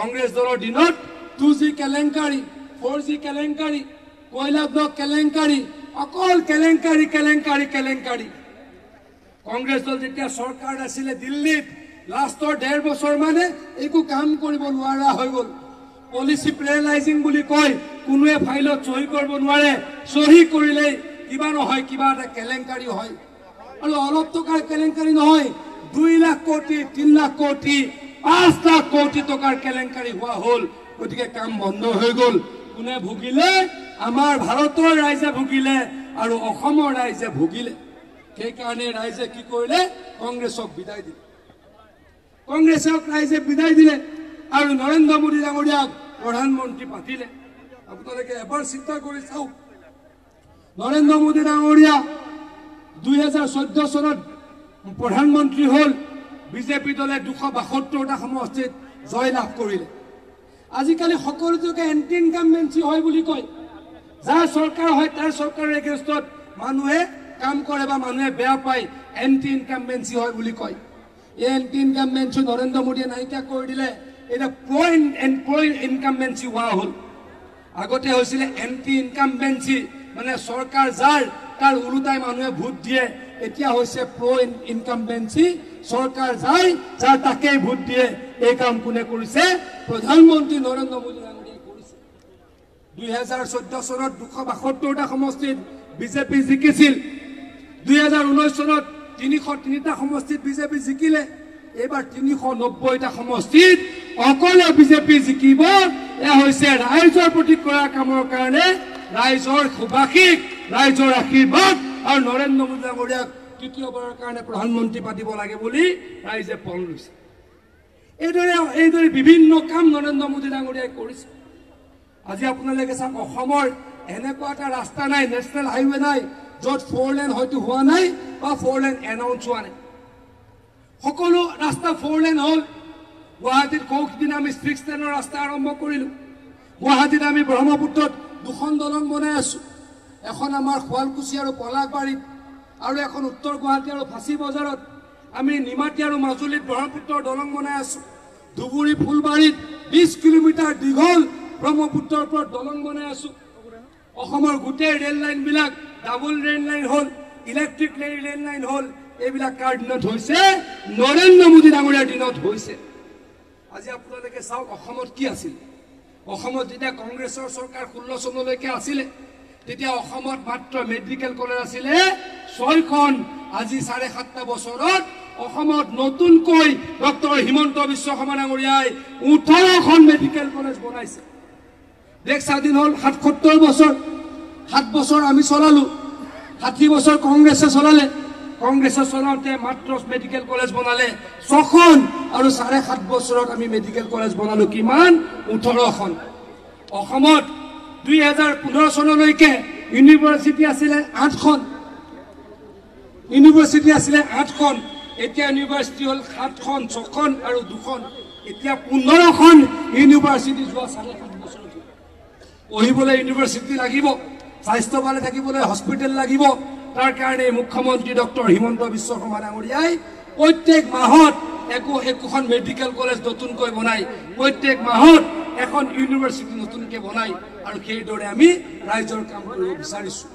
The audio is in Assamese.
কংগ্ৰেছ দলৰ দিনত 2G কেলেংকাৰী 4G কেলেংকাৰী কয়লা ব্লক কেলেংকাৰী অকল কেলেংকাৰী কেলেংকাৰী কেলেংকাৰী কংগ্ৰেছ দল যেতিয়া চৰকাৰ আছিলে দিল্লীত লাষ্টৰ 1.5 বছৰ মানে একো কাম কৰিব নোৱাৰা হৈ গ'ল পলিসি প্যাৰালাইজিং বুলি কয় কোনোৱে ফাইলত সহি কৰিব নোৱাৰে সহি কৰিলে কিবা নহয় কিবা এটা কেলেংকাৰী হয় আৰু অলপ টকাৰ কেলেংকাৰী নহয় 2 লাখ কোটি 3 লাখ কোটি 5 লাখ কোটি টকাৰ কেলেংকাৰী হোৱা হ'ল গতিকে কাম বন্ধ হৈ গ'ল কোনে ভুগিলে আমাৰ ভাৰতৰ ৰাইজে ভুগিলে আৰু অসমৰ ৰাইজে ভুগিলে সেই কাৰণে ৰাইজে কি কৰিলে কংগ্ৰেছক বিদায় দিলে কংগ্ৰেছক ৰাইজে বিদায় দিলে আৰু নৰেন্দ্ৰ মোদী ডাঙৰীয়াক প্ৰধানমন্ত্ৰী পাতিলে আপোনালোকে এবাৰ চিন্তা কৰি চাওক নৰেন্দ্ৰ মোদী ডাঙৰীয়া 2014 চনত প্ৰধানমন্ত্ৰী হ'ল বিজেপি দলে 272টা সমষ্টিত জয় লাভ কৰিলে আজিকালি সকলোকে এন্টি ইনকামবেন্সি হয় বুলি কয় যাৰ চৰকাৰ হয় তাৰ চৰকাৰৰ এগেইনষ্টত মানুহে কাম কৰে বা মানুহে বেয়া পায় এন্টি ইনকামবেন্সি হয় বুলি কয় এই এন্টি ইনকামবেন্সি নৰেন্দ্ৰ মোদীয়ে নাইকিয়া কৰি দিলে এটা প্ৰ ইনকামবেন্সি হোৱা হ'ল আগতে হৈছিল এন্টি ইনকামবেন্সি মানে চৰকাৰ যাৰ তাৰ উলুটাই মানুহে ভোট দিয়ে এতিয়া হৈছে প্ৰ ইনকামবেন্সি চৰকাৰ যাৰ তাকে ভোট দিয়ে এই কাম কোনে কৰিছে প্ৰধানমন্ত্ৰী নৰেন্দ্ৰ মোদী ডাঙৰীয়াই কৰিছে 2014 চনত 272টা সমষ্টিত বিজেপি জিকিছিল 2019 চনত 303টা সমষ্টিত বিজেপি জিকিলে এবাৰ 390টা সমষ্টিত অকলে বিজেপি জিকিব এয়া হৈছে ৰাইজৰ প্ৰতি কৰা কামৰ কাৰণে ৰাইজৰ সুভাষিক ৰাইজৰ আশীৰ্বাদ আৰু নৰেন্দ্ৰ মোদী ডাঙৰীয়াক তৃতীয়বাৰৰ কাৰণে প্ৰধানমন্ত্ৰী পাতিব লাগে বুলি ৰাইজে পণ লৈছে এইদৰে বিভিন্ন কাম নৰেন্দ্ৰ মোদী ডাঙৰীয়াই কৰিছে আজি আপোনালোকে চাওক অসমৰ এনেকুৱা এটা ৰাস্তা নাই নেশ্যনেল হাইৱে নাই য'ত 4 লেন হয়তো হোৱা নাই বা 4 লেন এনাউন্স হোৱা নাই সকলো ৰাস্তা 4 লেন হ'ল গুৱাহাটীত কৌকদিন আমি 6 লেনৰ ৰাস্তা আৰম্ভ কৰিলোঁ গুৱাহাটীত আমি ব্ৰহ্মপুত্ৰত 2খন দলং বনাই আছোঁ এখন আমাৰ শুৱালকুছি আৰু পলাশবাৰীত আৰু এখন উত্তৰ গুৱাহাটী আৰু ফাঁচী বজাৰত আমি নিমাতী আৰু মাজুলীত ব্ৰহ্মপুত্ৰৰ দলং বনাই আছোঁ ধুবুৰী ফুলবাৰীত 20 কিলোমিটাৰ দীঘল ব্ৰহ্মপুত্ৰৰ ওপৰত দলং বনাই আছোঁ অসমৰ গোটেই ৰেল লাইনবিলাক ডাবল ৰেল লাইন হ'ল ইলেক্ট্ৰিক ৰেল লাইন হ'ল এইবিলাক কাৰ দিনত হৈছে নৰেন্দ্ৰ মোদী ডাঙৰীয়াৰ দিনত হৈছে আজি আপোনালোকে চাওক অসমত কি আছিল অসমত যেতিয়া কংগ্ৰেছৰ চৰকাৰ 16 চনলৈকে আছিলে তেতিয়া অসমত মাত্ৰ মেডিকেল কলেজ আছিলে 6খন আজি 7.5টা বছৰত অসমত নতুনকৈ ডক্টৰ হিমন্ত বিশ্ব শৰ্মা ডাঙৰীয়াই 18খন মেডিকেল কলেজ বনাইছে দেশ স্বাধীন হ'ল 77 বছৰ 7 বছৰ আমি চলালো 60 বছৰ কংগ্ৰেছে চলালে কংগ্ৰেছে চলাওঁতে মাত্ৰ মেডিকেল কলেজ বনালে 6খন আৰু 7.5 বছৰত আমি মেডিকেল কলেজ বনালো কিমান 18খন অসমত 2015 চনলৈকে ইউনিভাৰ্চিটি আছিলে 8খন এতিয়া ইউনিভাৰ্চিটি হ'ল 7খন 6খন আৰু 2খন এতিয়া 15খন ইউনিভাৰ্চিটি যোৱা 7.5 বছৰ পঢ়িবলৈ ইউনিভাৰ্চিটি লাগিব স্বাস্থ্য ভালে থাকিবলৈ হস্পিটেল লাগিব তাৰ কাৰণে মুখ্যমন্ত্ৰী ডক্টৰ হিমন্ত বিশ্ব শৰ্মা ডাঙৰীয়াই প্ৰত্যেক মাহত একোখন মেডিকেল কলেজ নতুনকৈ বনাই প্ৰত্যেক মাহত এখন ইউনিভাৰ্চিটি নতুনকৈ বনাই আৰু সেইদৰে আমি ৰাইজৰ কাম কৰিব বিচাৰিছোঁ